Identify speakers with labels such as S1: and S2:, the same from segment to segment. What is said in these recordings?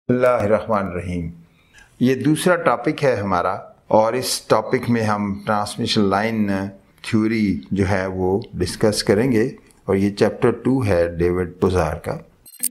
S1: बिस्मिल्लाहिर्रहमानिर्रहीम। ये दूसरा टॉपिक है हमारा और इस टॉपिक में हम ट्रांसमिशन लाइन थ्योरी जो है वो डिस्कस करेंगे और ये चैप्टर 2 है डेविड पोजार का।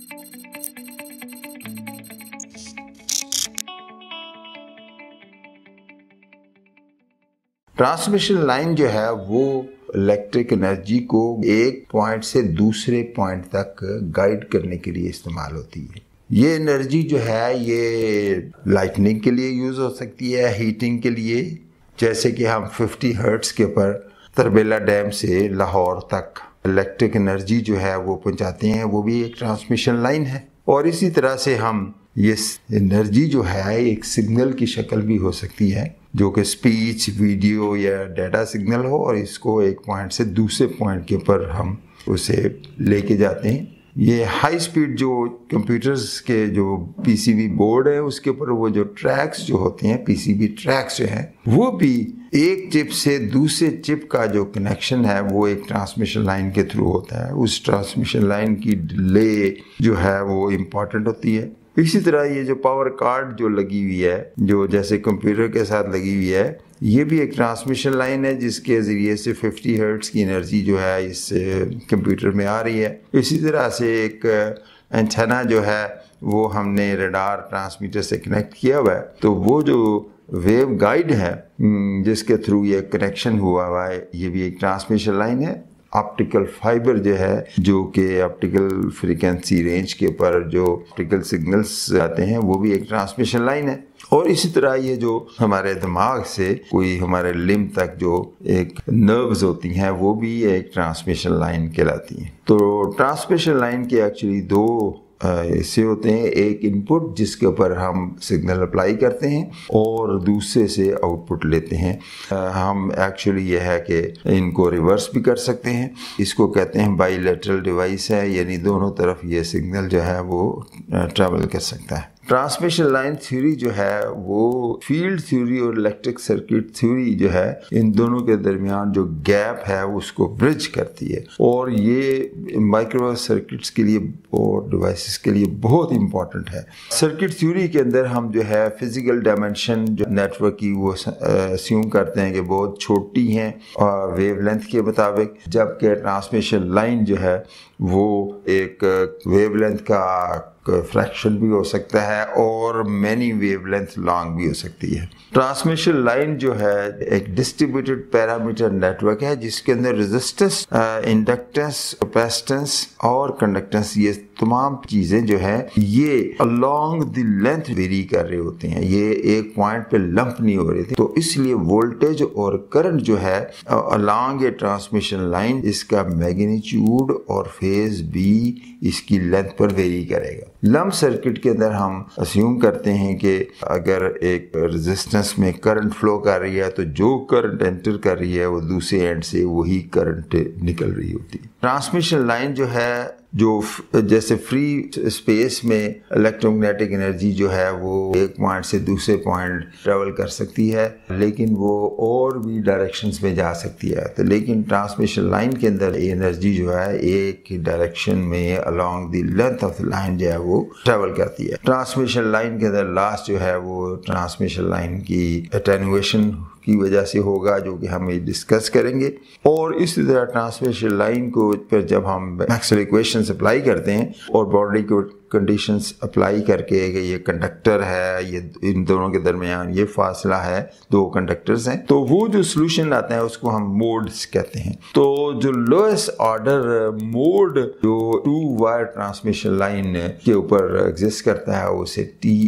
S1: ट्रांसमिशन लाइन जो है वो इलेक्ट्रिक एनर्जी को एक पॉइंट से दूसरे पॉइंट तक गाइड करने के लिए इस्तेमाल होती है। ये एनर्जी जो है ये लाइटनिंग के लिए यूज़ हो सकती है, हीटिंग के लिए, जैसे कि हम 50 हर्ट्ज़ के ऊपर तरबेला डैम से लाहौर तक इलेक्ट्रिक एनर्जी जो है वो पहुंचाते हैं, वो भी एक ट्रांसमिशन लाइन है। और इसी तरह से हम ये एनर्जी जो है एक सिग्नल की शक्ल भी हो सकती है, जो कि स्पीच, वीडियो या डाटा सिग्नल हो, और इसको एक पॉइंट से दूसरे पॉइंट के ऊपर हम उसे लेके जाते हैं। ये हाई स्पीड जो कंप्यूटर्स के जो पीसीबी बोर्ड है उसके ऊपर वो जो ट्रैक्स जो होते हैं, पीसीबी ट्रैक्स जो हैं, वो भी एक चिप से दूसरे चिप का जो कनेक्शन है वो एक ट्रांसमिशन लाइन के थ्रू होता है। उस ट्रांसमिशन लाइन की डिले जो है वो इम्पॉर्टेंट होती है। इसी तरह ये जो पावर कार्ड जो लगी हुई है, जो जैसे कंप्यूटर के साथ लगी हुई है, ये भी एक ट्रांसमिशन लाइन है जिसके ज़रिए से 50 हर्ट्ज़ की एनर्जी जो है इस कंप्यूटर में आ रही है। इसी तरह से एक एंटेना जो है वो हमने रडार ट्रांसमीटर से कनेक्ट किया हुआ है, तो वो जो वेव गाइड है जिसके थ्रू ये कनेक्शन हुआ है, ये भी एक ट्रांसमिशन लाइन है। ऑप्टिकल फाइबर जो है, जो कि ऑप्टिकल फ्रीक्वेंसी रेंज के ऊपर जो ऑप्टिकल सिग्नल्स आते हैं, वो भी एक ट्रांसमिशन लाइन है। और इसी तरह ये जो हमारे दिमाग से कोई हमारे लिम्ब तक जो एक नर्व्स होती हैं, वो भी एक ट्रांसमिशन लाइन कहलाती हैं। तो ट्रांसमिशन लाइन के एक्चुअली दो हिस्से होते हैं, एक इनपुट जिसके ऊपर हम सिग्नल अप्लाई करते हैं और दूसरे से आउटपुट लेते हैं। हम एक्चुअली यह है कि इनको रिवर्स भी कर सकते हैं। इसको कहते हैं बाईलेटरल डिवाइस है, यानी दोनों तरफ ये सिग्नल जो है वो ट्रैवल कर सकता है। ट्रांसमिशन लाइन थ्योरी जो है वो फील्ड थ्योरी और इलेक्ट्रिक सर्किट थ्योरी जो है, इन दोनों के दरमियान जो गैप है उसको ब्रिज करती है, और ये माइक्रोवेव सर्किट्स के लिए और डिवाइसेस के लिए बहुत इंपॉर्टेंट है। सर्किट थ्योरी के अंदर हम जो है फिजिकल डायमेंशन जो नेटवर्क की वो अस्यूम करते हैं कि बहुत छोटी हैं वेवलेंथ के मुताबिक, जबकि ट्रांसमिशन लाइन जो है वो एक वेवलेंथ का फ्रैक्शन भी हो सकता है और मैनी वेवलेंथ लॉन्ग भी हो सकती है। ट्रांसमिशन लाइन जो है एक डिस्ट्रीब्यूटेड पैरामीटर नेटवर्क है जिसके अंदर रेजिस्टेंस, इंडक्टेंस, कैपेसिटेंस और कंडक्टेंस, ये तमाम चीजें जो है ये अलोंग द लेंथ वेरी कर रहे होते हैं, ये एक पॉइंट पे लंप नहीं हो रहे थे। तो इसलिए वोल्टेज और करंट जो है अलोंग ए ट्रांसमिशन लाइन, इसका मैग्नीट्यूड और फेज भी इसकी लेंथ पर वेरी करेगा। लंप सर्किट के अंदर हम अस्यूम करते हैं कि अगर एक रेजिस्टेंस में करंट फ्लो कर रही है तो जो करंट एंटर कर रही है वो दूसरे एंड से वही करंट निकल रही होती है। ट्रांसमिशन लाइन जो है, जो जैसे फ्री स्पेस में इलेक्ट्रोमैग्नेटिक एनर्जी जो है वो एक पॉइंट से दूसरे पॉइंट ट्रेवल कर सकती है, लेकिन वो और भी डायरेक्शंस में जा सकती है। तो लेकिन ट्रांसमिशन लाइन के अंदर एनर्जी जो है एक डायरेक्शन में along the length of the line जो है वो ट्रेवल करती है। ट्रांसमिशन लाइन के अंदर लास्ट जो है वो ट्रांसमिशन लाइन की एटेन्युएशन की वजह से होगा, जो कि हम ये डिस्कस करेंगे। और इसी तरह ट्रांसमिशन लाइन को पर जब हम मैक्सवेल इक्वेशंस अप्लाई करते हैं और बाउंड्री को कंडीशंस अप्लाई करके कि ये कंडक्टर है, ये इन दोनों के दरमियान ये फासला है, दो कंडक्टर्स हैं, तो वो जो सोल्यूशन आता है उसको हम मोड्स कहते हैं। तो जो लोएस्ट ऑर्डर मोड जो 2 वायर ट्रांसमिशन लाइन के ऊपर एग्जिस्ट करता है उसे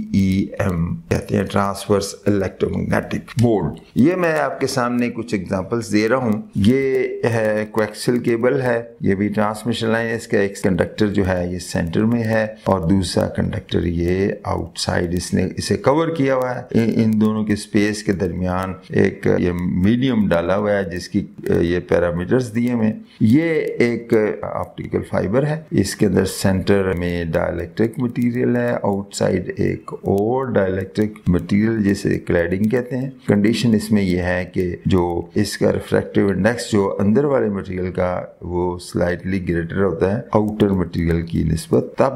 S1: TEM कहते हैं, ट्रांसवर्स इलेक्ट्रोमैग्नेटिक मोड। ये मैं आपके सामने कुछ एग्जांपल्स दे रहा हूँ। ये है कोएक्सियल केबल है, ये भी ट्रांसमिशन लाइन है। इसका एक कंडक्टर जो है ये सेंटर में है और दूसरा कंडक्टर ये आउटसाइड इसने इसे कवर किया हुआ है। इन दोनों के स्पेस के दरमियान एक ये मीडियम डाला हुआ है जिसकी ये पैरामीटर्स दिए हुए। ये एक ऑप्टिकल फाइबर है, इसके अंदर सेंटर में डाइलेक्ट्रिक मटेरियल है, आउटसाइड एक और डाइलेक्ट्रिक मटेरियल जिसे क्लैडिंग कहते हैं। कंडीशन इसमें यह है कि जो इसका रिफ्रैक्टिव इंडेक्स जो अंदर वाले मटेरियल का वो स्लाइटली ग्रेटर होता है आउटर मटेरियल की निस्बत, तब इसके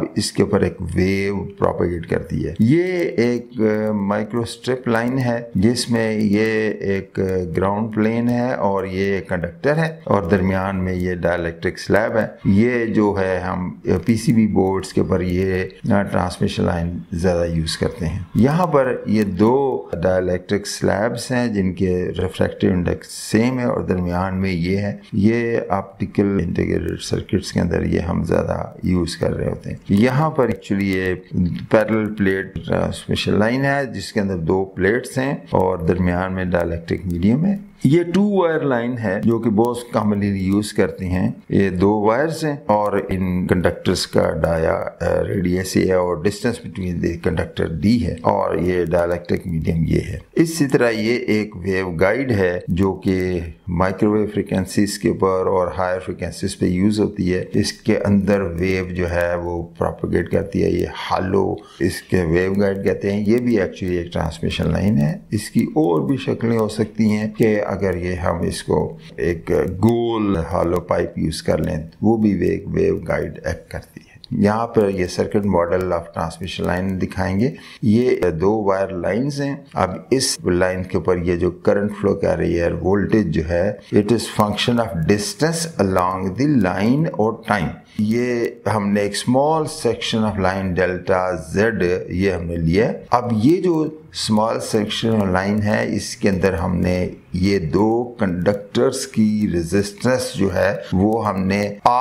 S1: इसके ऊपर एक वेव प्रोपेगेट करती है। ये एक माइक्रोस्ट्रिप लाइन है जिसमें ये एक ग्राउंड प्लेन है और ये कंडक्टर है और दरमियान में ये डाइलेक्ट्रिक स्लैब है। ये जो है हम पीसीबी बोर्ड्स के ऊपर ये ट्रांसमिशन लाइन ज़्यादा यूज़ करते हैं। यहाँ पर ये दो डाइलेक्ट्रिक स्लैब्स हैं जिनके रिफ्रैक्टिव इंडेक्स सेम है और दरमियान में ये है। ये ऑप्टिकल इंटीग्रेटेड सर्किट्स के अंदर ये हम ज़्यादा यूज़ कर रहे होते हैं। यहाँ पर एक्चुअली ये पैरेलल प्लेट ट्रांसमिशन लाइन है जिसके अंदर दो प्लेट्स हैं और दरमियान में डाइलेक्ट्रिक मीडियम है। ये 2 वायर लाइन है जो कि बहुत कॉमनली यूज करते हैं। ये 2 वायर्स हैं और इन कंडक्टर्स का डाया रेडियस है और distance between the conductor D है और ये डाइलेक्ट्रिक मीडियम ये है। इसी तरह ये एक वेव गाइड है जो कि माइक्रोवेव फ्रिक्वेंसीज के ऊपर और हायर फ्रिक्वेंसीज पे यूज होती है। इसके अंदर वेव जो है वो प्रोपेगेट करती है। ये हालो इसके वेव गाइड कहते हैं। ये भी एक्चुअली एक ट्रांसमिशन लाइन है। इसकी और भी शक्लें हो सकती हैं कि अगर ये हम इसको एक गोल हालो पाइप यूज कर लें वो भी वेव गाइड एक्ट करती है। यहाँ पर ये circuit model of transmission line दिखाएंगे। ये 2 वायर लाइंस हैं। अब इस लाइन के ऊपर ये जो करंट फ्लो कर रही है वोल्टेज जो है it is function of distance along the line और टाइम। ये हमने एक small section of line delta Z ये हमने लिया। अब ये जो स्मॉल सेक्शन ऑफ लाइन है इसके अंदर हमने ये 2 कंडक्टर्स की रेजिस्टेंस जो है वो हमने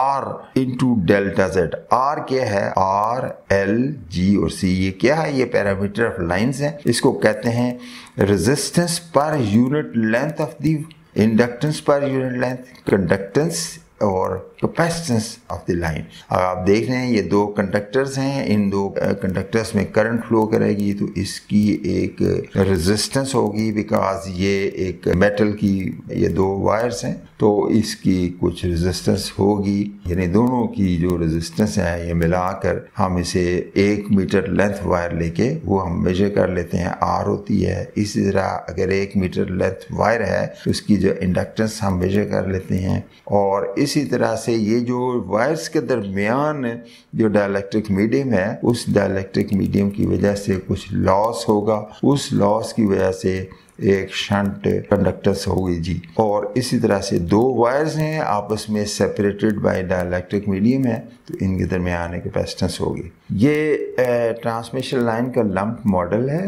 S1: R into delta Z. R क्या है? R, L, G और C। ये क्या है? ये पैरामीटर ऑफ लाइन्स है। इसको कहते हैं resistance per unit length of the inductance per unit length, conductance और कैपेसिटेंस ऑफ द लाइन। आप देख रहे हैं ये 2 कंडक्टर्स हैं। इन 2 कंडक्टर्स में करंट फ्लो करेगी तो इसकी एक रेजिस्टेंस होगी बिकॉज ये एक मेटल की ये 2 वायर्स हैं तो इसकी कुछ रेजिस्टेंस होगी। यानी दोनों की जो रेजिस्टेंस है ये मिलाकर हम इसे 1 मीटर लेंथ वायर लेके वो हम मेजर कर लेते हैं, R होती है। इसी तरह अगर 1 मीटर लेंथ वायर है तो उसकी जो इंडक्टेंस हम मेजर कर लेते हैं। और इसी तरह से ये जो वायर्स के दरमियान जो डाइलेक्ट्रिक मीडियम है उस डाइलेक्ट्रिक मीडियम की वजह से कुछ लॉस होगा। उस लॉस की वजह से एक शंट कंडक्टर्स होगी जी। और इसी तरह से 2 वायर्स हैं आपस में सेपरेटेड बाय डाइलेक्ट्रिक मीडियम है तो इनके दरमियान एक कैपेसिटेंस होगी। ये ट्रांसमिशन लाइन का लंप मॉडल है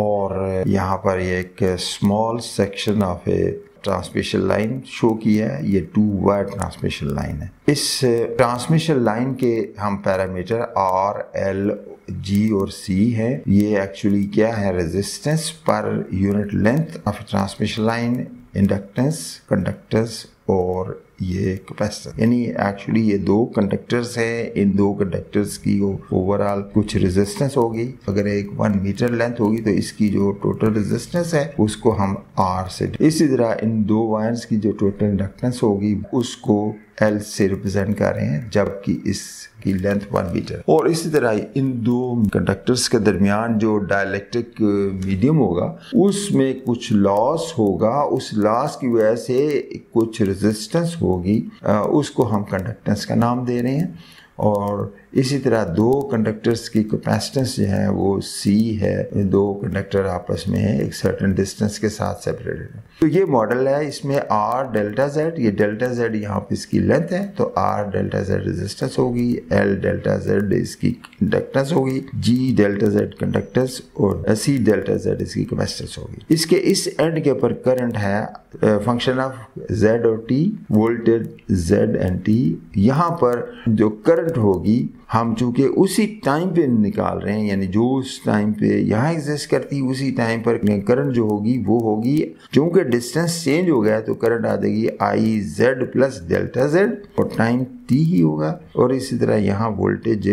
S1: और यहाँ पर एक small section of a transmission line show किया है। ये 2 वायर ट्रांसमिशन लाइन है। इस ट्रांसमिशन लाइन के हम पैरामीटर R, L, G और C है। ये एक्चुअली क्या है? Resistance per unit length of transmission line, inductance, conductors और ये कैपेसिटर। यानी एक्चुअली ये 2 कंडक्टर्स है। इन 2 कंडक्टर्स की ओवरऑल कुछ रेजिस्टेंस होगी। अगर एक 1 मीटर लेंथ होगी तो इसकी जो टोटल रेजिस्टेंस है उसको हम R से, इसी तरह इन 2 वायर्स की जो टोटल इंडक्टेंस होगी उसको L से रिप्रेजेंट कर रहे हैं जबकि इसकी लेंथ 1 मीटर। और इसी तरह इन 2 कंडक्टर्स के दरमियान जो डाइलेक्ट्रिक मीडियम होगा उसमें कुछ लॉस होगा। उस लॉस की वजह से कुछ रेजिस्टेंस होगी, उसको हम कंडक्टेंस का नाम दे रहे हैं। और इसी तरह 2 कंडक्टर्स की कैपेसिटेंस जो है वो C है। 2 कंडक्टर आपस में एक सर्टेन डिस्टेंस के साथ सेपरेटेड है। तो ये मॉडल है। इसमें R डेल्टा Z, ये डेल्टा Z यहाँ पे इसकी लेंथ है तो R डेल्टा Z रेजिस्टेंस होगी, L डेल्टा Z इसकी इंडक्टेंस होगी, G डेल्टा Z कंडक्टेंस और C डेल्टा Z इसकी कैपेसिटेंस होगी। इसके इस एंड के ऊपर करंट है फंक्शन ऑफ Z और T, voltage Z and T। यहाँ पर जो करंट होगी हम चूंकि उसी टाइम पे निकाल रहे हैं, यानी जो उस टाइम पे यहाँ एग्जिस्ट करती है उसी टाइम पर करंट जो होगी वो होगी। चूंकि डिस्टेंस चेंज हो गया तो करंट आ जाएगी IZ प्लस डेल्टा Z और टाइम T ही होगा। और इसी तरह यहाँ voltage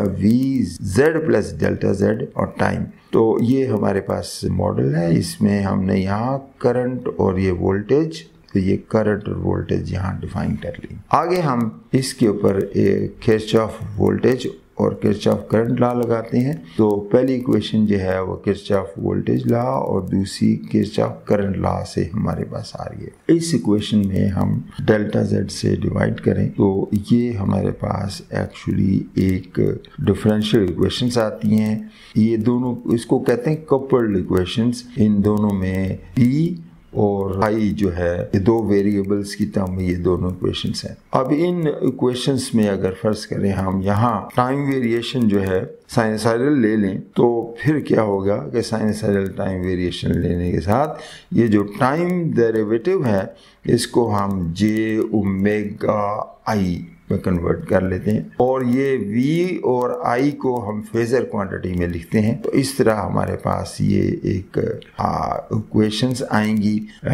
S1: VZ plus delta Z और टाइम। तो ये हमारे पास मॉडल है। इसमें हमने यहाँ करंट और ये वोल्टेज, तो ये करंट और वोल्टेज यहाँ डिफाइन कर ली। आगे हम इसके ऊपर किरचॉफ वोल्टेज और किरचॉफ करंट लॉ लगाते हैं। तो पहली इक्वेशन जो है वो किरचॉफ वोल्टेज लॉ और दूसरी किरचॉफ करंट लॉ से हमारे पास आ रही है। इस इक्वेशन में हम डेल्टा जेड से डिवाइड करें तो ये हमारे पास एक्चुअली एक डिफरेंशियल इक्वेशंस आती हैं। ये दोनों, इसको कहते हैं कपल्ड इक्वेशंस। इन दोनों में पी और आई जो है ये दो वेरिएबल्स की टर्म में ये दोनों इक्वेशंस हैं। अब इन इक्वेशंस में अगर फर्ज करें हम यहाँ टाइम वेरिएशन जो है साइनसॉइडल ले लें तो फिर क्या होगा कि साइनसॉइडल टाइम वेरिएशन लेने के साथ ये जो टाइम डेरिवेटिव है इसको हम जे ओमेगा आई में कन्वर्ट कर लेते हैं और ये v और i को हम फेजर क्वांटिटी में लिखते हैं। तो इस तरह हमारे पास ये एक इक्वेशंस आएंगी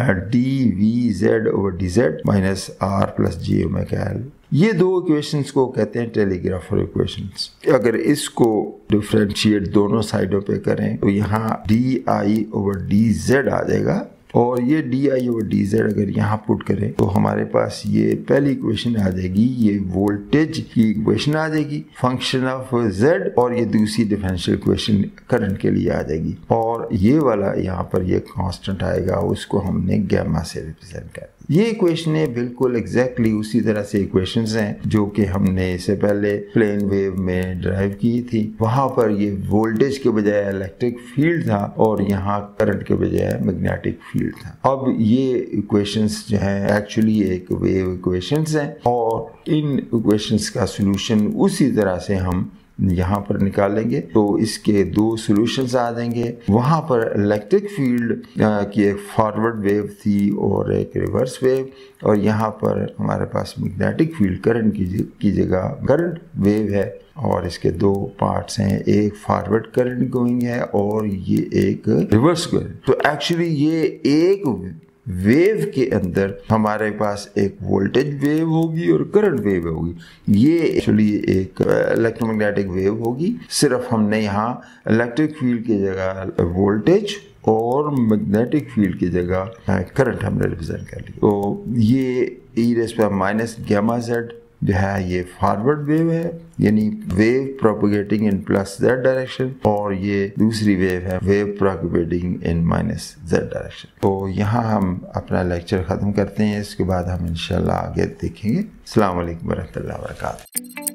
S1: dvz over dz minus r plus j omega l। ये दो इक्वेशंस को कहते हैं टेलीग्राफर इक्वेशंस। अगर इसको डिफरेंशिएट दोनों साइडों पे करें तो यहाँ di ओवर dz आ जाएगा और ये di ओवर dz अगर यहाँ पुट करें तो हमारे पास ये पहली इक्वेशन आ जाएगी, ये वोल्टेज की इक्वेशन आ जाएगी फंक्शन ऑफ z, और ये दूसरी डिफरेंशियल इक्वेशन करंट के लिए आ जाएगी और ये वाला यहाँ पर ये कांस्टेंट आएगा, उसको हमने गैमा से रिप्रेजेंट कर। ये इक्वेशनें बिल्कुल एग्जैक्टली उसी तरह से इक्वेशंस हैं जो कि हमने इससे पहले प्लेन वेव में ड्राइव की थी। वहां पर ये वोल्टेज के बजाय इलेक्ट्रिक फील्ड था और यहाँ करंट के बजाय मैग्नेटिक फील्ड था। अब ये इक्वेशंस जो हैं एक्चुअली एक वेव इक्वेशंस हैं और इन इक्वेशंस का सॉल्यूशन उसी तरह से हम यहाँ पर निकालेंगे तो इसके दो सॉल्यूशंस आ जाएंगे। वहाँ पर इलेक्ट्रिक फील्ड की एक फॉरवर्ड वेव थी और एक रिवर्स वेव, और यहाँ पर हमारे पास मैग्नेटिक फील्ड करंट की जगह करंट वेव है और इसके दो पार्ट्स हैं, एक फॉरवर्ड करंट गोइंग है और ये एक रिवर्स करंट। तो एक्चुअली ये एक वेव के अंदर हमारे पास एक वोल्टेज वेव होगी और करंट वेव होगी। ये एक्चुअली एक इलेक्ट्रोमैग्नेटिक वेव होगी, सिर्फ हमने यहाँ इलेक्ट्रिक फील्ड की जगह वोल्टेज और मैग्नेटिक फील्ड की जगह करंट हमने रिप्रेजेंट कर ली। तो ये e माइनस गैमा जेड जो है ये फॉरवर्ड वेव है, यानी wave propagating in plus z direction, और ये दूसरी वेव है wave propagating in minus z direction. तो यहाँ हम अपना लेक्चर ख़त्म करते हैं, इसके बाद हम इंशाल्लाह आगे देखेंगे। अस्सलाम वालेकुम वरहमतुल्लाहि वबरकातुहू।